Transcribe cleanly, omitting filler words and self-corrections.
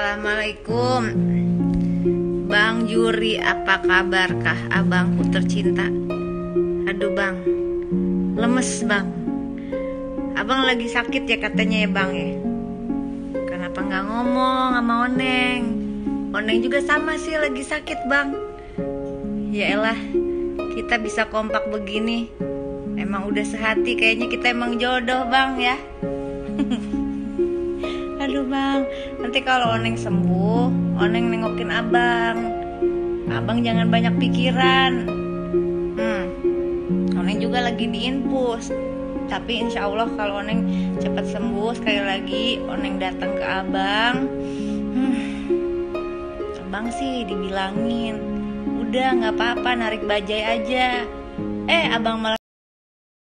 Assalamualaikum Bang Juri, apa kabarkah abangku tercinta? Aduh bang, lemes bang. Abang lagi sakit ya katanya ya bang ya. Kenapa gak ngomong sama Oneng? Oneng juga sama sih lagi sakit bang. Yaelah, kita bisa kompak begini emang udah sehati, kayaknya kita emang jodoh bang ya. Aduh bang, nanti kalau Oneng sembuh, Oneng nengokin abang. Abang jangan banyak pikiran. Oneng juga lagi diinfus. Tapi insya Allah kalau Oneng cepat sembuh, sekali lagi Oneng datang ke abang. Abang sih dibilangin, udah gak apa-apa, narik bajai aja. Abang malah